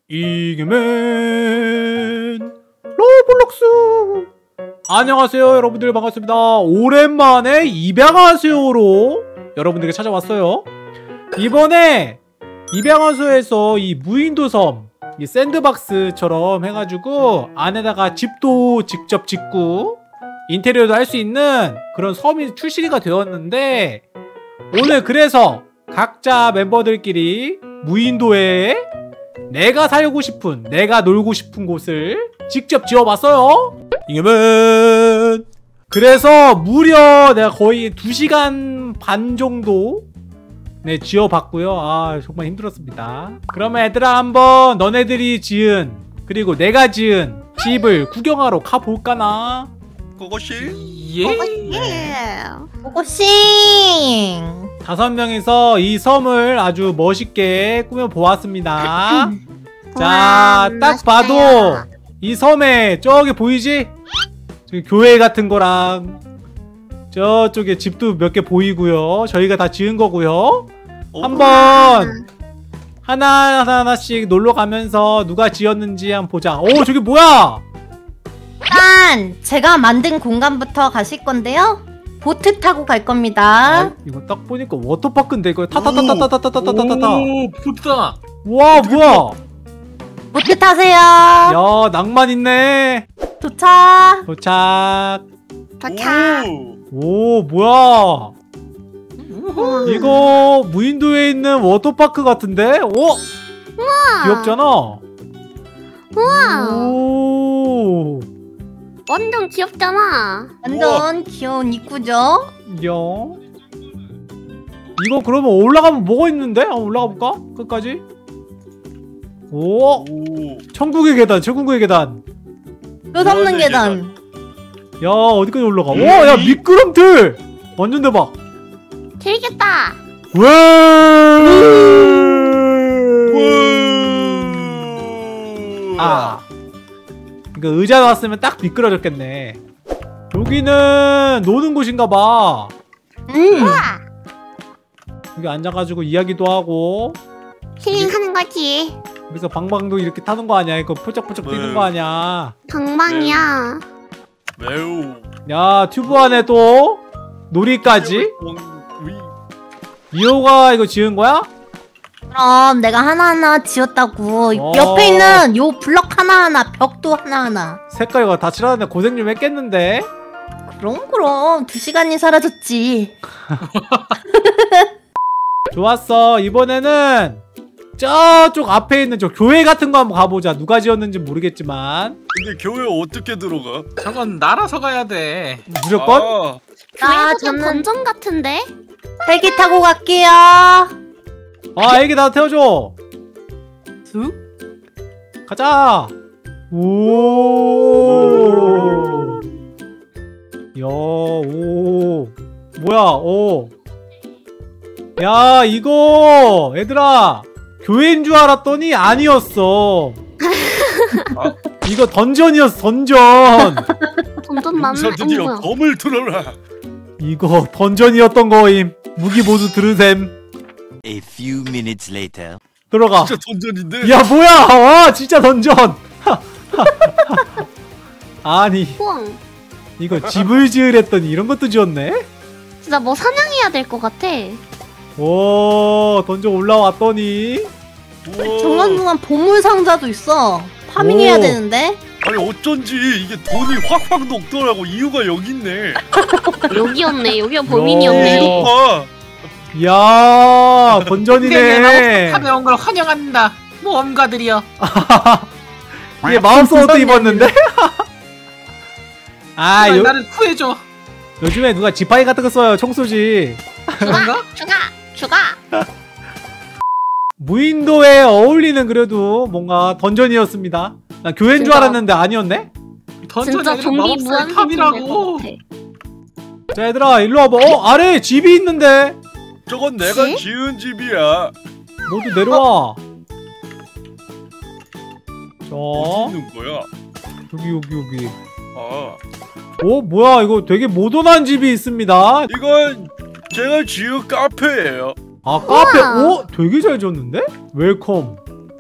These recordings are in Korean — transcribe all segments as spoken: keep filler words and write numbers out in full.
이겨맨 로블록스. 안녕하세요 여러분들, 반갑습니다. 오랜만에 입양하세요로 여러분들에게 찾아왔어요. 이번에 입양하세요에서 이 무인도 섬, 이 샌드박스처럼 해가지고 안에다가 집도 직접 짓고 인테리어도 할 수 있는 그런 섬이 출시가 되었는데, 오늘 그래서 각자 멤버들끼리 무인도에 내가 살고 싶은, 내가 놀고 싶은 곳을 직접 지어봤어요. 이겨맨. 그래서 무려 내가 거의 두 시간 반 정도 네 지어봤고요. 아 정말 힘들었습니다. 그러면 얘들아, 한번 너네들이 지은, 그리고 내가 지은 집을 구경하러 가볼까나? 고고씨? 예. 고고싱. 다섯 명이서 이 섬을 아주 멋있게 꾸며보았습니다. 자, 딱 봐도 이 섬에 저기 보이지? 저기 교회 같은 거랑 저쪽에 집도 몇 개 보이고요. 저희가 다 지은 거고요. 한번 하나하나 하나씩 놀러 가면서 누가 지었는지 한번 보자. 오, 저기 뭐야? 일단 제가 만든 공간부터 가실 건데요. 보트 타고 갈 겁니다. 아, 이거 딱 보니까 워터파크인데 이거 타타타타타타타타타타. 오, 보트다. 와, 뭐야? 보트 타세요. 야, 낭만 있네. 도착. 도착. 도착. 오, 뭐야? 이거 무인도에 있는 워터파크 같은데? 오! 우와. 귀엽잖아. 우와. 오. 완전 귀엽잖아. 완전 귀여운 입구죠. 야. 이거 그러면 올라가면 뭐가 있는데? 한번 올라가 볼까? 끝까지. 오. 오. 천국의 계단, 천국의 계단. 끝없는 계단. 야, 어디까지 올라가? 오, 야, 미끄럼틀. 완전 대박. 재밌겠다. 왜? 아, 이거 의자 놨으면 딱 미끄러졌겠네. 여기는 노는 곳인가봐. 음. 우와. 여기 앉아가지고 이야기도 하고, 힐링하는 거지. 여기서 방방도 이렇게 타는 거 아니야? 이거 포짝포짝 뛰는 거 아니야? 방방이야. 매우. 야, 튜브 안에 또 놀이까지? 이호가 이거 지은 거야? 그럼 내가 하나하나 지었다고. 어. 옆에 있는 요 블럭 하나하나, 벽도 하나하나. 색깔 이거 다 칠하는데 고생 좀 했겠는데? 그럼 그럼 두 시간이 사라졌지. 좋았어. 이번에는 저쪽 앞에 있는 저 교회 같은 거 한번 가보자. 누가 지었는지 모르겠지만. 근데 교회 어떻게 들어가? 저건 날아서 가야 돼. 무조건? 아, 교회보다 저는- 던전 같은데? 헬기 타고 갈게요. 아, 애기 나도 태워줘. 쑥? 가자. 오. 야, 오. 뭐야, 오. 야, 이거 얘들아, 교회인 줄 알았더니 아니었어. 아. 이거 던전이었어, 던전. 던전 맞나? 여기서 드디어 어머, 뭐야. 검을 들어라. 이거 던전이었던 거임. 무기 모두 들으셈. A few minutes later. 들어가. 진짜 던전인데. 야, 뭐야? 와, 진짜 던전. 아니, 우와. 이거 집을 지으랬더니 이런 것도 지었네? 진짜 뭐 사냥해야 될 것 같아. 오, 던전 올라왔더니. 우와. 중간중간 보물 상자도 있어. 파밍해야 오. 되는데. 아니 어쩐지 이게 돈이 확확 녹더라고. 이유가 여기 있네. 여기였네. 여기가 야. 범인이었네. 이거 봐. 이야, 굉장히 던전이네. 마법탑에 온 걸 환영한다. 모험가들이여. 이게 마우스 옷도 입었는데? 아, 제발 요, 나를 구해줘. 요즘에 누가 지팡이 같은 거 써요. 청소지. 그런가? 죽아! 죽아! 무인도에 어울리는 그래도 뭔가 던전이었습니다. 나 교회인 줄 진짜. 알았는데 아니었네? 던전이 진짜 아니라 좀비 마법사의 무한 탑이라고. 자, 얘들아, 일로 와봐. 어, 아래에 집이 있는데? 저건 내가 지? 지은 집이야. 모두 내려와. 자, 어디 있는 거야? 여기, 여기, 여기. 아, 오, 뭐야, 이거 되게 모던한 집이 있습니다. 이건 제가 지은 카페예요. 아, 카페. 우와. 오, 되게 잘 지었는데? 웰컴.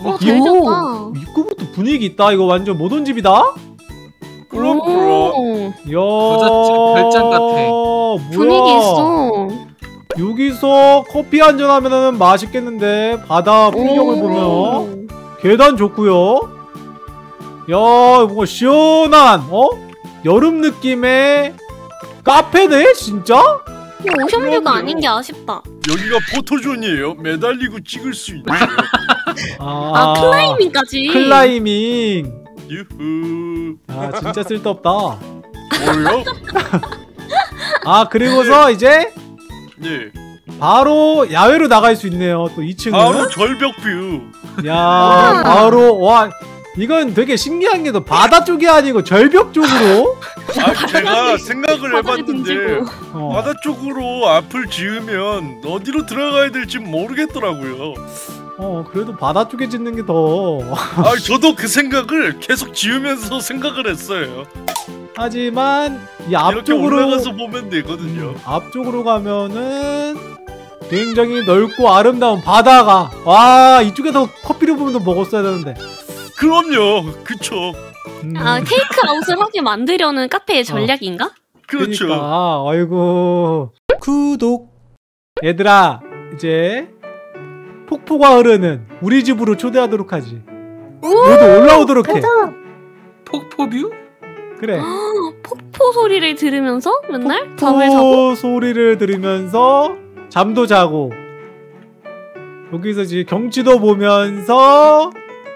어, 잘 졌다. 입구부터 분위기 있다. 이거 완전 모던 집이다. 그럼 그럼. 오, 이야. 부잣집 별장 같아. 뭐야? 분위기 있어. 여기서 커피 한잔 하면은 맛있겠는데. 바다 풍경을 보면 계단 좋고요. 야, 뭔가 시원한 어? 여름 느낌의 카페네 진짜? 오션뷰가 아닌 게 아쉽다. 여기가 포토존이에요. 매달리고 찍을 수 있는. 아, 아, 클라이밍까지. 클라이밍. 유후. 아, 진짜 쓸데없다. 뭐요? 아, 그리고서 이제 네. 바로 야외로 나갈 수 있네요. 또 이 층은. 바로 절벽 뷰. 야, 바로 와. 이건 되게 신기한 게 또 바다 쪽이 아니고 절벽 쪽으로. 아, 제가 생각을 바닥에 해봤는데 던지고. 어. 바다 쪽으로 앞을 지으면 어디로 들어가야 될지 모르겠더라고요. 어, 그래도 바다 쪽에 짓는 게 더. 아, 저도 그 생각을 계속 지으면서 생각을 했어요. 하지만 이 이렇게 앞쪽으로 올라가서 보면 되거든요. 음, 앞쪽으로 가면은 굉장히 넓고 아름다운 바다가. 와, 이쪽에서 커피를 보면서 먹었어야 되는데. 그럼요. 그쵸. 음, 아, 테이크아웃을 하게 만들려는 카페의 전략인가? 그렇죠. 그러니까, 아이고. 구독. 얘들아, 이제 폭포가 흐르는 우리 집으로 초대하도록 하지. 모두 올라오도록 해. 괜찮아. 폭포뷰? 그래. 폭포 소리를 들으면서 맨날 잠을 자고. 폭포 소리를 들으면서 잠도 자고. 여기서 이제 경치도 보면서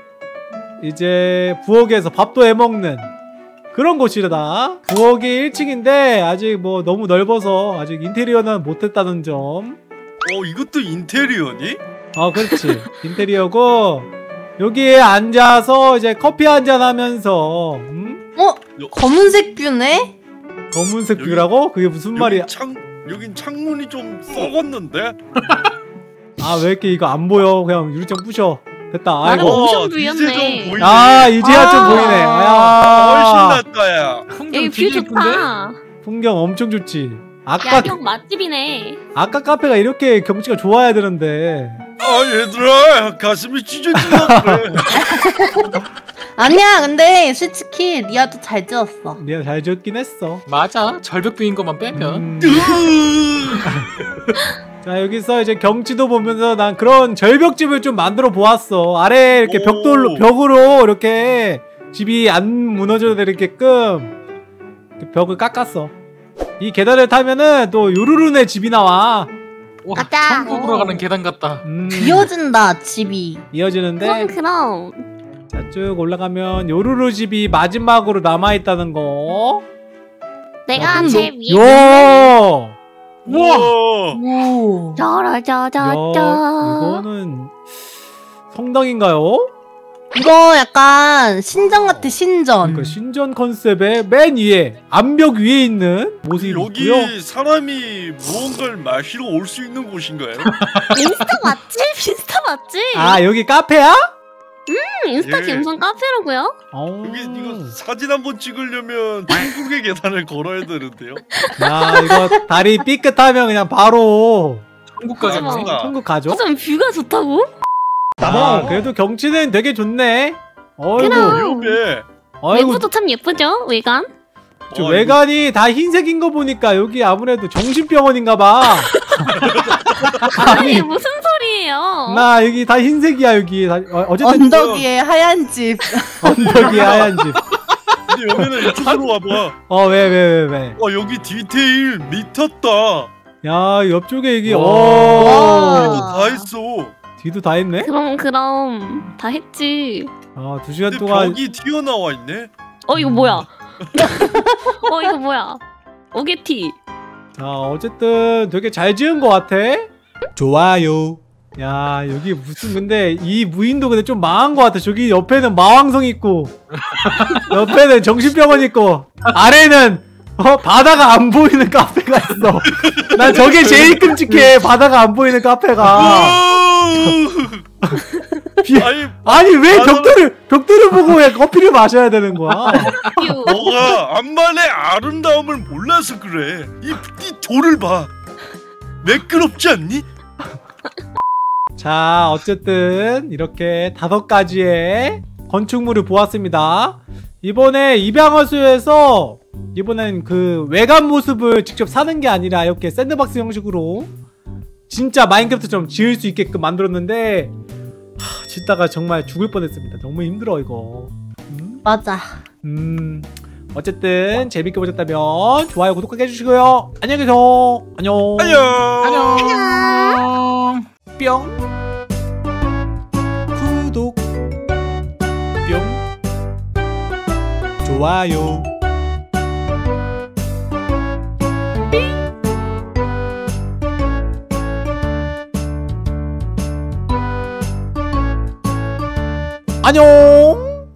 이제 부엌에서 밥도 해먹는 그런 곳이다. 부엌이 일 층인데 아직 뭐 너무 넓어서 아직 인테리어는 못했다는 점. 어, 이것도 인테리어니? 어, 그렇지. 인테리어고 여기에 앉아서 이제 커피 한잔 하면서 음? 어? 검은색 뷰네? 검은색 여기- 뷰라고? 그게 무슨 말이야? 여긴 창 여긴 창문이 좀 썩었는데. 아, 왜 이렇게 이거 안 보여? 그냥 유리창 부셔. 됐다. 나름 아이고. 오션 어, 뷰였네. 이제 좀 보이네. 아, 이제야 좀 아. 보이네. 훨씬 아, 낫다, 야. 풍경 여기 뷰 되게 예쁜데? 좋다. 풍경 엄청 좋지. 아까 야경 맛집이네. 아까 카페가 이렇게 경치가 좋아야 되는데. 아, 얘들아, 가슴이 찢어진다 그래. 아니야, 근데 솔직히 리아도 잘 지었어. 내가 잘 지었긴 했어. 맞아. 절벽뷰인 것만 빼면. 음. 자, 여기서 이제 경치도 보면서 난 그런 절벽집을 좀 만들어 보았어. 아래 이렇게 오. 벽돌로 벽으로 이렇게 집이 안 무너져 내리게끔 이렇게 벽을 깎았어. 이 계단을 타면은 또 요루루네 집이 나와. 와, 가자. 천국으로 가는 계단 같다. 음, 이어진다, 집이. 그럼 이어지는데 그럼. 자, 쭉 올라가면 요루루 집이 마지막으로 남아 있다는 거. 내가 음, 제일 위에 요. 우와. 오. 야, 짜라짜자짜. 이거는 성당인가요? 이거 약간 신전 같아, 신전. 그러니까 신전 컨셉의 맨 위에 암벽 위에 있는 모습이 여기 있고요. 사람이 무언가를 마시러 올 수 있는 곳인가요? 인스타 맞지? 인스타 맞지? 아, 여기 카페야? 음, 인스타 예. 감성 카페라고요? 어. 여기 이거 사진 한번 찍으려면 천국의 계단을 걸어야 되는데요. 야, 이거 다리 삐끗하면 그냥 바로 천국 하지마. 가겠네. 맞아. 천국 가죠? 어쩜 뷰가 좋다고? 아, 그래도 경치는 되게 좋네. 어이구, 그럼. 위험해. 어이구, 외부도 참 예쁘죠? 외관? 저 어, 외관이 다 흰색인 거 보니까 여기 아무래도 정신병원인가봐. 아니 무슨 소리예요? 나 여기 다 흰색이야 여기. 다, 어, 어쨌든 언덕 위에 하얀 집. 언덕이 하얀 집. 근데 여기는 이쪽으로 와봐. 어, 왜, 왜, 왜, 왜? 와, 여기 디테일 미쳤다. 야, 옆쪽에 이게 와. 오. 이거 다 했어. 뒤도 다 했네. 그럼 그럼 다 했지. 아, 두 시간 근데 동안. 벽이 튀어나와 있네. 어 이거 뭐야? 어 이거 뭐야? 오게티. 자, 어쨌든 되게 잘 지은 것 같아. 좋아요. 야, 여기 무슨 근데 이 무인도 근데 좀 망한 것 같아. 저기 옆에는 마왕성 있고, 옆에는 정신병원 있고, 아래는 어 바다가 안 보이는 카페가 있어. 난 저게 제일 끔찍해. 바다가 안 보이는 카페가. 비- 아니, 아니 왜 바다는- 벽돌을 벽돌을 보고 왜 커피를 마셔야 되는 거야? 뷰. 너가 암만의 아름다움을 몰라서 그래. 이, 이 돌을 봐. 매끄럽지 않니? 자, 어쨌든 이렇게 다섯 가지의 건축물을 보았습니다. 이번에 입양허수에서 이번엔 그 외관 모습을 직접 사는 게 아니라 이렇게 샌드박스 형식으로 진짜 마인크래프트처럼 지을 수 있게끔 만들었는데 하, 짓다가 정말 죽을 뻔했습니다. 너무 힘들어 이거. 음? 맞아. 음 어쨌든 재밌게 보셨다면 좋아요 구독하게 해주시고요. 안녕히 계세요. 안녕. 안녕. 안녕. 뿅. 구독. 뿅. 좋아요. 안녕.